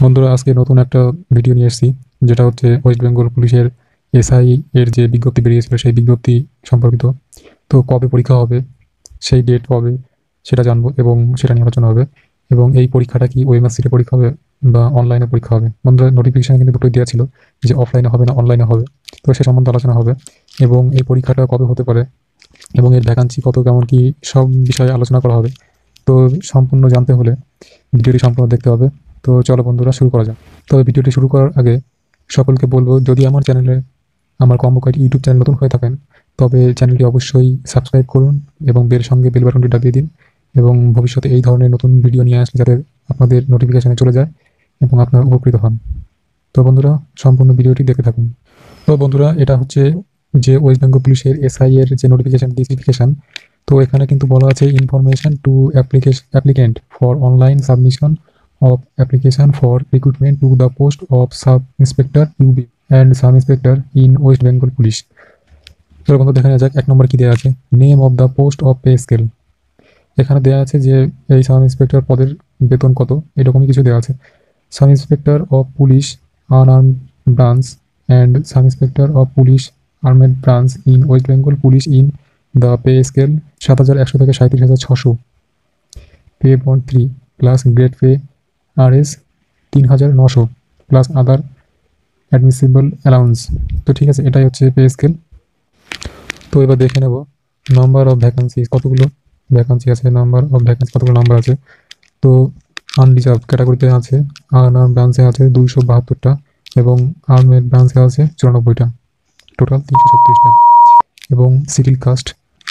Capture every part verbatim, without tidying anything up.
বন্ধুরা, আজকে নতুন একটা ভিডিও নিয়ে এসেছি, যেটা হচ্ছে ওয়েস্ট বেঙ্গল পুলিশের এসআই এর যে বিজ্ঞপ্তি বেরিয়েছিল সেই বিজ্ঞপ্তি সম্পর্কিত। তো কবে পরীক্ষা হবে, সেই ডেট কবে সেটা জানবো এবং সেটা নিয়ে আলোচনা হবে। এবং এই পরীক্ষাটা কি ওএমআরসিতে পরীক্ষা হবে বা অনলাইনে পরীক্ষা হবে। বন্ধুরা, নোটিফিকেশন কিন্তু দুটোই দেওয়া ছিল যে অফলাইনে হবে না অনলাইনে হবে। তো সে সম্বন্ধে আলোচনা হবে এবং এই পরীক্ষাটা কবে হতে পারে এবং এর ভ্যাকান্সি কত, কেমন কি, সব বিষয়ে আলোচনা করা হবে। তো সম্পূর্ণ জানতে হলে ভিডিওটি সম্পূর্ণ দেখতে হবে। তো চলো বন্ধুরা, শুরু করা যাক। তবে ভিডিওটি শুরু করার আগে সকলকে বলবো, যদি আমার চ্যানেলে, আমার কম্বো গাইড ইউটিউব চ্যানেল নতুন হয়ে থাকেন, তবে চ্যানেলটি অবশ্যই সাবস্ক্রাইব করুন এবং বেল সঙ্গে বেল বাটনটি দাবিয়ে দিন, এবং ভবিষ্যতে এই ধরনের নতুন ভিডিও নিয়ে আসলে যাতে আপনাদের নোটিফিকেশানে চলে যায় এবং আপনারা উপকৃত হন। তো বন্ধুরা, সম্পূর্ণ ভিডিওটি দেখতে থাকুন। তো বন্ধুরা, এটা হচ্ছে যে ওয়েস্ট বেঙ্গল পুলিশের এসআই এর যে নোটিফিকেশান ডিসিফিকেশান। তো এখানে কিন্তু বলা আছে information to application applicant for online submission of application for recruitment to the post of sub inspector UB and sub inspector in West Bengal police. তো বন্ধু, দেখা যাক এক নম্বর কি দেওয়া আছে, name of the post of pay scale. এখানে দেওয়া আছে যে এই সাব ইন্সপেক্টর পদের বেতন কত, এরকমই কিছু দেওয়া আছে। Sub inspector of police unarmed branch and sub inspector of police armed branch in West Bengal police in the pay scale সাত হাজার একশো থেকে সাঁত্রিশ হাজার ছশো। Pay band three plus grade pay R S তিন হাজার নশো প্লাস আদার অ্যাডমিসিবল অ্যালাউন্স। তো ঠিক আছে, এটাই হচ্ছে পে স্কেল। তো এবার দেখে নেব নাম্বার অফ ভ্যাকান্সি, কতগুলো ভ্যাকান্সি আছে, নাম্বার অফ ভ্যাকান্সি কতগুলো নাম্বার আছে। তো আনরিজার্ভ ক্যাটাগরিতে আছে, আনআর্ম ব্রাঞ্চে আছে দুইশো বাহাত্তরটা এবং আর্মেড ব্রাঞ্চে আছে চুরানব্বইটা, টোটাল তিনশো ছত্রিশটা। এবং সিভিল কাস্ট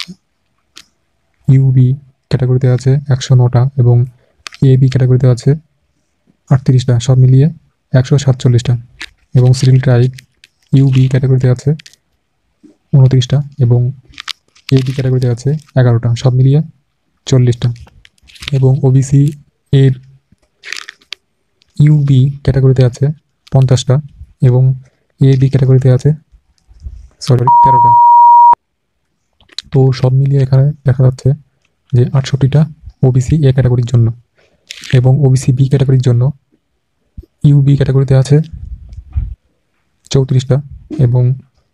ইউবি ক্যাটাগরিতে আছে একশো নটা এবং এবি ক্যাটাগরিতে আছে আটত্রিশটা, সব মিলিয়ে একশো সাতচল্লিশটা। এবং সিভিল ট্রাইব ইউবি ক্যাটাগরিতে আছে উনত্রিশটা এবং এবি ক্যাটাগরিতে আছে এগারোটা, সব মিলিয়ে চল্লিশটা। এবং ওবিসি এর ইউবি ক্যাটাগরিতে আছে পঞ্চাশটা এবং এবি ক্যাটাগরিতে আছে সরি তেরোটা। তো সব মিলিয়ে এখানে দেখা যাচ্ছে যে আটষট্টিটা ওবিসি এ ক্যাটাগরির জন্য, এবং ওবিসি বি ক্যাটাগরির জন্য ইউবি ক্যাটাগরিতে আছে চৌত্রিশটা এবং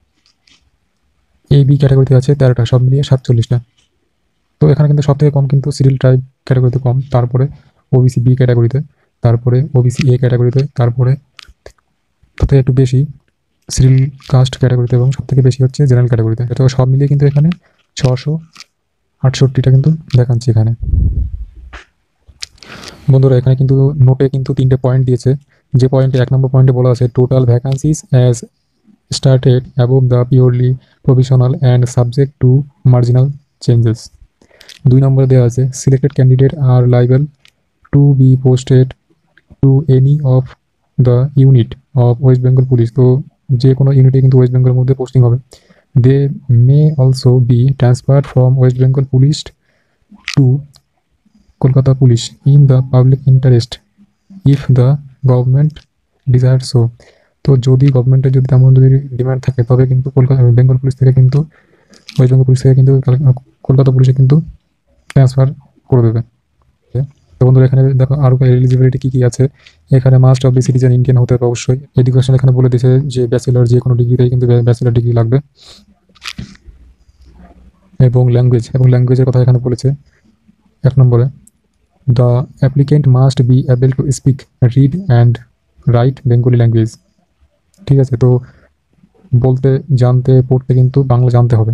এবি ক্যাটাগরিতে আছে তেরোটা, সব মিলিয়ে সাতচল্লিশটা। তো এখানে কিন্তু সব থেকে কম কিন্তু সিভিল ট্রাইব ক্যাটাগরিতে কম, তারপরে ওবিসি বি ক্যাটাগরিতে, তারপরে ওবিসি এ ক্যাটাগরিতে, তারপরে সব থেকে একটু বেশি সিভিল কাস্ট ক্যাটাগরিতে এবং সব থেকে বেশি হচ্ছে জেনারেল ক্যাটাগরিতে। তো সব মিলিয়ে কিন্তু এখানে ছশো আটষট্টিটা কিন্তু দেখাচ্ছি এখানে। বন্ধুরা, এখানে কিন্তু নোটে কিন্তু তিনটে পয়েন্ট দিয়েছে। যে পয়েন্টে এক নম্বর পয়েন্টে বলা আছে total vacancies as started above the purely provisional and subject to marginal changes. দুই নম্বরে দেওয়া আছে selected candidate are liable to be posted to any of the unit of West Bengal police. তো যে কোনো ইউনিটে কিন্তু ওয়েস্ট বেঙ্গলের মধ্যে পোস্টিং হবে। They may also be transferred from West Bengal police to Kolkata police in the public interest if the government desire so. তো যদি গভর্নমেন্টের যদি তেমন যদি ডিমান্ড থাকে, তবে কিন্তু কলকাতা বেঙ্গল পুলিশ থেকে কিন্তু ওয়েস্ট বেঙ্গল পুলিশ থেকে কিন্তু কলকাতা পুলিশে কিন্তু ট্রান্সফার করে দেবে। তো বন্ধুরা, এখানে দেখো আরও এলিজিবিলিটি কী কী আছে। এখানে must of the citizen Indian হতে হবে অবশ্যই। এডুকেশন এখানে বলে দিয়েছে যে ব্যাচেলর, যে কোনো ডিগ্রিতেই কিন্তু ব্যাচেলর ডিগ্রি লাগবে। এবং ল্যাঙ্গুয়েজ, এবং ল্যাঙ্গুয়েজের কথা এখানে বলেছে এক নম্বরে, the applicant must be able to speak, read and write Bengali language. ঠিক আছে, তো বলতে, জানতে, পড়তে কিন্তু বাংলা জানতে হবে।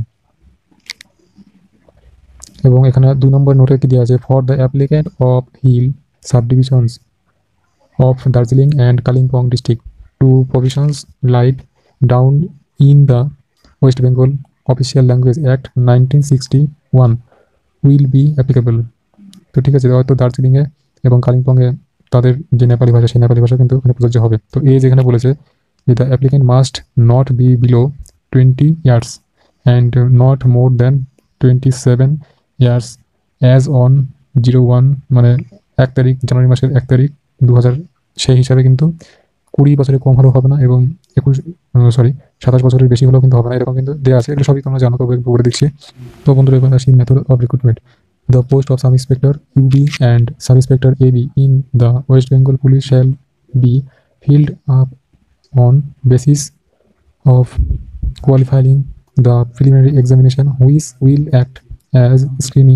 এবং এখানে দুই নম্বর নোটে কি দেওয়া আছে, for the applicant of hill sub divisions of Darjeeling and Kalimpong district to provisions laid down in the West Bengal official language act nineteen sixty one will be applicable. তো ঠিক আছে, হয়তো দার্জিলিংয়ে এবং কালিম্পংয়ে তাদের যে নেপালি ভাষা, সেই নেপালি ভাষা কিন্তু ওখানে প্রযোজ্য হবে। তো এই যেখানে বলেছে যে the applicant must not be below twenty years and not more than twenty seven years as on zero one, মানে এক তারিখ জানুয়ারি মাসের এক তারিখ দু হাজার, সেই হিসাবে কিন্তু কুড়ি বছরের কম হলেও হবে না এবং একুশ সরি সাতাশ বছরের বেশি হলেও কিন্তু হবে না, এরকম কিন্তু দেওয়া আছে। এগুলো সবই তোমরা জানো, তবে বলে দিচ্ছি। তো বন্ধুরা, এবার আসি method of recruitment. The post of Sub Inspector U B and Sub Inspector A B in the West Bengal Police shall be filled up on basis of qualifying the preliminary examination, which will act as screening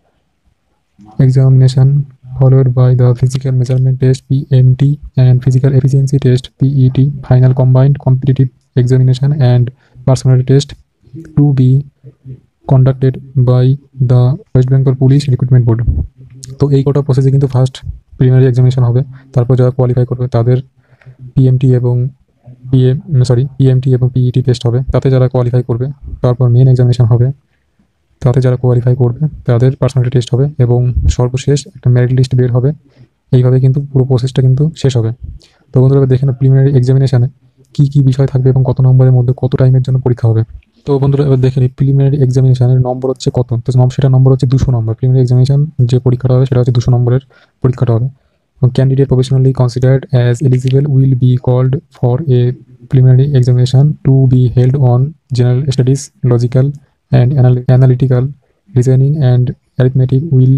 examination followed by the physical measurement test P M T and physical efficiency test P E T, final combined competitive examination and personality test to be conducted by the West Bengal Police Recruitment Board. তো এই কটা প্রসেসে কিন্তু first preliminary examination হবে, তারপর যারা qualify করবে তাদের পিএমটি এবং পিএম সরি পিএমটি এবং পিইটি টেস্ট হবে, তাতে যারা কোয়ালিফাই করবে তারপর মেন এক্সামিনেশন হবে, তাতে যারা কোয়ালিফাই করবে তাদের পার্সোনালিটি টেস্ট হবে এবং সর্বশেষ একটা মেরিট লিস্ট বের হবে। এইভাবে কিন্তু পুরো প্রসেসটা কিন্তু শেষ হবে। তো বন্ধুরা দেখেন প্রিলিমিনারি এক্সামিনেশানে কী কী বিষয় থাকবে এবং কত নম্বরের মধ্যে কত টাইমের জন্য পরীক্ষা হবে। তো বন্ধুরা এবার দেখে নিই প্রিলিমিনারি এক্সামিনেশনের নম্বর হচ্ছে কত। তো সেটা নম্বর হচ্ছে দুশো নম্বর। প্রিলিমিনারি এক্সামিনেশন যে পরীক্ষাটা হবে সেটা হচ্ছে দুশো নম্বরের পরীক্ষাটা হবে। Candidate professionally considered as eligible will be called for a preliminary examination to be held on general studies, logical and analytical reasoning and arithmetic will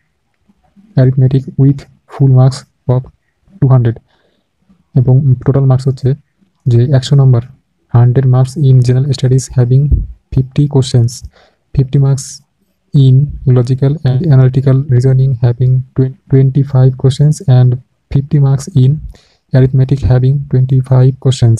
arithmetic with full marks of two hundred এবং total marks হচ্ছে যে একশো নম্বর, hundred marks in general studies having fifty questions, fifty marks in logical and analytical reasoning having twenty five questions and fifty marks in arithmetic having twenty five questions.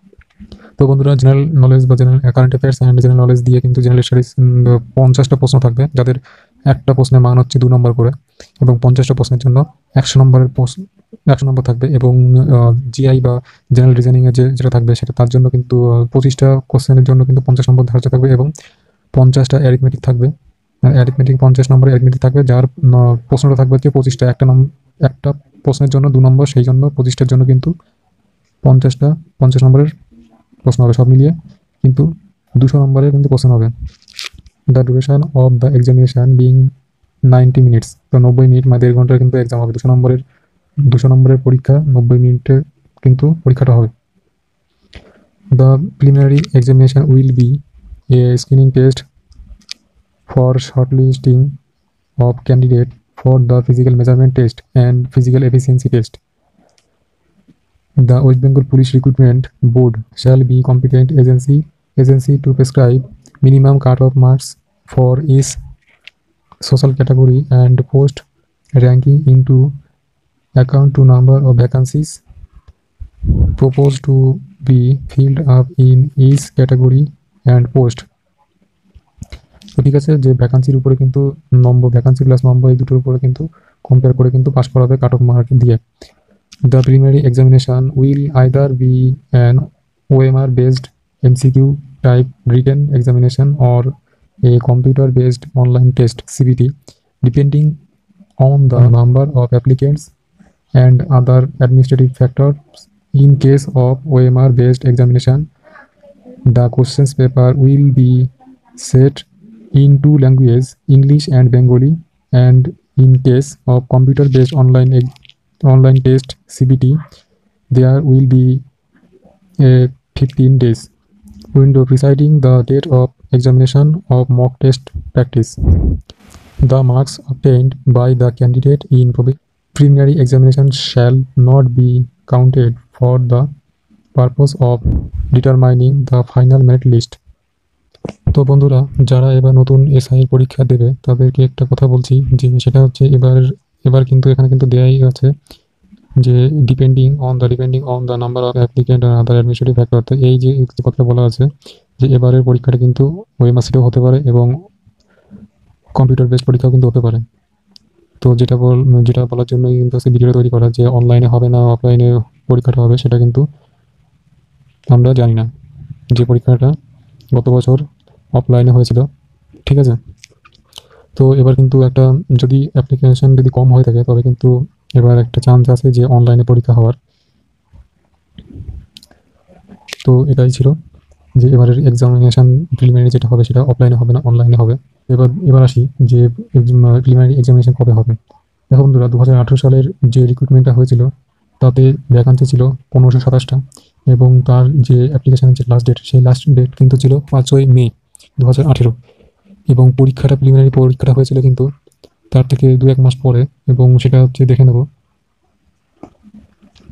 তো বন্ধুরা general knowledge বা general current affairs and general knowledge দিয়ে কিন্তু general studies পঞ্চাশটা প্রশ্ন থাকবে, যাদের একটা প্রশ্নের মান হচ্ছে দু নম্বর করে এবং পঞ্চাশটা প্রশ্নের জন্য একশো নম্বরের প্রশ্ন একশো নম্বর থাকবে এবং জিআই বা জেনারেল রিজনিংয়ে যে যেটা থাকবে সেটা তার জন্য কিন্তু পঁচিশটা কোশ্চেনের জন্য কিন্তু পঞ্চাশ নম্বর ধার্য থাকবে এবং পঞ্চাশটা অ্যারিথমেটিক থাকবে, অ্যারিথমেটিক পঞ্চাশ নম্বরের অ্যারিথমেটিক থাকবে, যার প্রশ্নটা থাকবে হচ্ছে পঁচিশটা, একটা নম্বর একটা প্রশ্নের জন্য দু নম্বর, সেই জন্য পঁচিশটার জন্য কিন্তু পঞ্চাশটা পঞ্চাশ নম্বরের প্রশ্ন হবে সব মিলিয়ে, কিন্তু দুশো নম্বরের কিন্তু কোশ্চেন হবে। The duration of the examination being ninety minutes, তো নব্বই মিনিট মানে দেড় ঘন্টার কিন্তু এক্সাম হবে। দুশো নম্বরের দুশো নম্বরের পরীক্ষা নব্বই মিনিটে কিন্তু পরীক্ষাটা হবে। The preliminary examination will be a screening test for shortlisting of candidate for the physical measurement test and physical efficiency test. The West Bengal Police Recruitment Board shall be competent agency agency to prescribe minimum cut-off marks for each social category and post ranking into account to number of vacancies proposed to be filled up in each category and post. তো ঠিক আছে, যে ভ্যাকান্সির উপরে কিন্তু নম্বর, vacancy plus নম্বর এই দুটোর উপরে কিন্তু কম্পেয়ার করে কিন্তু পাস করা হবে কাট অফ মার্ক দিয়ে। The preliminary examination will either be an O M R-based M C Q type written examination or a computer-based online test C B T, depending on the number of applicants and other administrative factors. In case of O M R-based examination, the questions paper will be set in two languages, English and Bengali, and in case of computer-based online online test C B T, there will be a fifteen days window preceding the date of examination of mock test practice. The marks obtained by the candidate in preliminary examination shall not be counted for the purpose of determining the final merit list. তো বন্ধুরা যারা এবার নতুন SI এর পরীক্ষা দেবে তাদেরকে একটা কথা বলছি, যে সেটা হচ্ছে এবার এবার কিন্তু এখানে কিন্তু দেয়াই আছে যে depending on the depending on the number of applicant or other administrative factor. তো এই যে কথাটা বলা আছে যে এবারের পরীক্ষাটা কিন্তু ওএমআরসিতেও হতে পারে এবং কম্পিউটার বেসড পরীক্ষাও কিন্তু হতে পারে। তো যেটা বল যেটা বলার জন্যই কিন্তু সেই ভিডিওটা তৈরি করা, যে অনলাইনে হবে না অফলাইনে পরীক্ষাটা হবে সেটা কিন্তু আমরা জানি না। যে পরীক্ষাটা গত বছর অফলাইনে হয়েছিল, ঠিক আছে। তো এবার কিন্তু একটা যদি অ্যাপ্লিকেশন যদি কম হয়ে থাকে তবে কিন্তু এবার একটা চান্স আছে যে অনলাইনে পরীক্ষা হওয়ার। তো এটাই ছিল যে এবারের এক্সামিনেশান প্রিলিমিনারি যেটা হবে সেটা অফলাইনে হবে না, অনলাইনে হবে। এবার এবার আসি যে প্রিলিমিনারি এক্সামিনেশান কবে হবে। দেখো বন্ধুরা দু হাজার আঠেরো সালের যে রিক্রুটমেন্টটা হয়েছিল তাতে ভ্যাকান্সি ছিল পনেরোশো সাতাশটা এবং তার যে অ্যাপ্লিকেশানের যে লাস্ট ডেট সেই লাস্ট ডেট কিন্তু ছিল পাঁচই মে দু হাজার আঠেরো এবং পরীক্ষাটা প্রিলিমিনারি পরীক্ষাটা হয়েছিল কিন্তু তার থেকে দু এক মাস পরে, এবং সেটা হচ্ছে দেখে নেব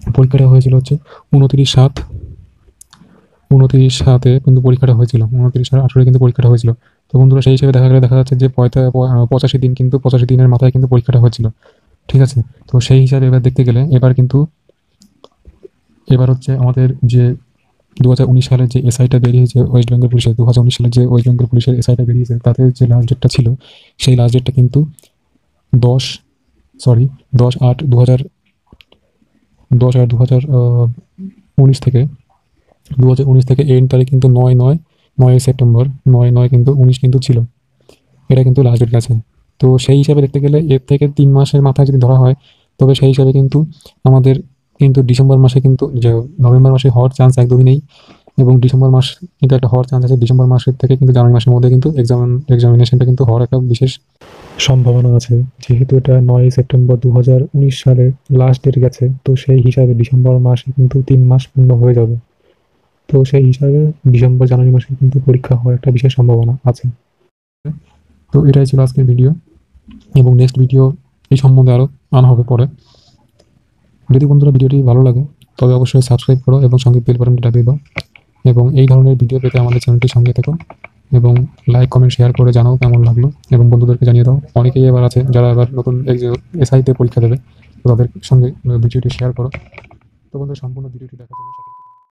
পরীক্ষাটা হয়েছিল হচ্ছে উনত্রিশ সাত উনত্রিশ সাতে কিন্তু পরীক্ষাটা হয়েছিল, উনত্রিশ সাত আঠারোয় কিন্তু পরীক্ষাটা হয়েছিল। তো বন্ধুরা সেই হিসেবে দেখা গেলে দেখা যাচ্ছে যে পঁয়তা পঁচাশি দিন কিন্তু পঁচাশি দিনের মাথায় কিন্তু পরীক্ষাটা হয়েছিল। ঠিক আছে, তো সেই হিসাবে এবার দেখতে গেলে এবার কিন্তু এবার হচ্ছে আমাদের যে দু হাজার উনিশ সালের যে এসআইটা বেরিয়েছে ওয়েস্ট বেঙ্গল পুলিশের, দু হাজার উনিশ সালের যে ওয়েস্ট বেঙ্গল পুলিশের এসআইটা বেরিয়েছে তাতে যে লাস্ট ডেটটা ছিল সেই লাস্ট ডেটটা কিন্তু দশ সরি দশ আট দু হাজার দশ আট দু হাজার উনিশ থেকে দু হাজার উনিশ থেকে এন্ড তারিখ কিন্তু নয় নয় নয় সেপ্টেম্বর নয় নয় কিন্তু উনিশ কিন্তু ছিল, এটা কিন্তু লাস্ট ডেট গেছে। তো সেই হিসাবে দেখতে গেলে এর থেকে তিন মাসের মাথায় যদি ধরা হয় তবে সেই হিসাবে কিন্তু আমাদের কিন্তু ডিসেম্বর মাসে কিন্তু যে নভেম্বর মাসে হওয়ার চান্স একদমই নেই, এবং ডিসেম্বর মাস কিন্তু একটা হওয়ার চান্স আছে। ডিসেম্বর মাসের থেকে কিন্তু জানুয়ারি মাসের মধ্যে কিন্তু এক্সাম এক্সামিনেশনটা কিন্তু হওয়ার একটা বিশেষ সম্ভাবনা আছে। যেহেতু এটা নয় সেপ্টেম্বর দু হাজার উনিশ সালে লাস্ট ডেট গেছে, তো সেই হিসাবে ডিসেম্বর মাসে কিন্তু তিন মাস পূর্ণ হয়ে যাবে। তো সেই হিসাবে ডিসেম্বর জানুয়ারি মাসে কিন্তু পরীক্ষা হওয়ার একটা বিশেষ সম্ভাবনা আছে। তো এটাই ছিল আজকের ভিডিও, এবং নেক্সট ভিডিও এই সম্বন্ধে আরও আনা হবে পরে। যদি বন্ধুরা ভিডিওটি ভালো লাগে তবে অবশ্যই সাবস্ক্রাইব করো এবং সঙ্গে বেল বাটনটি দাবিয়ে দাও, এবং এই ধরনের ভিডিও পেতে আমাদের চ্যানেলটির সঙ্গে থেকো, এবং লাইক কমেন্ট শেয়ার করে জানাও কেমন লাগলো, এবং বন্ধুদেরকে জানিয়ে দাও। অনেকেই এবার আছে যারা এবার নতুন এসআইতে পরীক্ষা দেবে, তো তাদের সঙ্গে ভিডিওটি শেয়ার করো। তো বন্ধুরা সম্পূর্ণ ভিডিওটি দেখার জন্য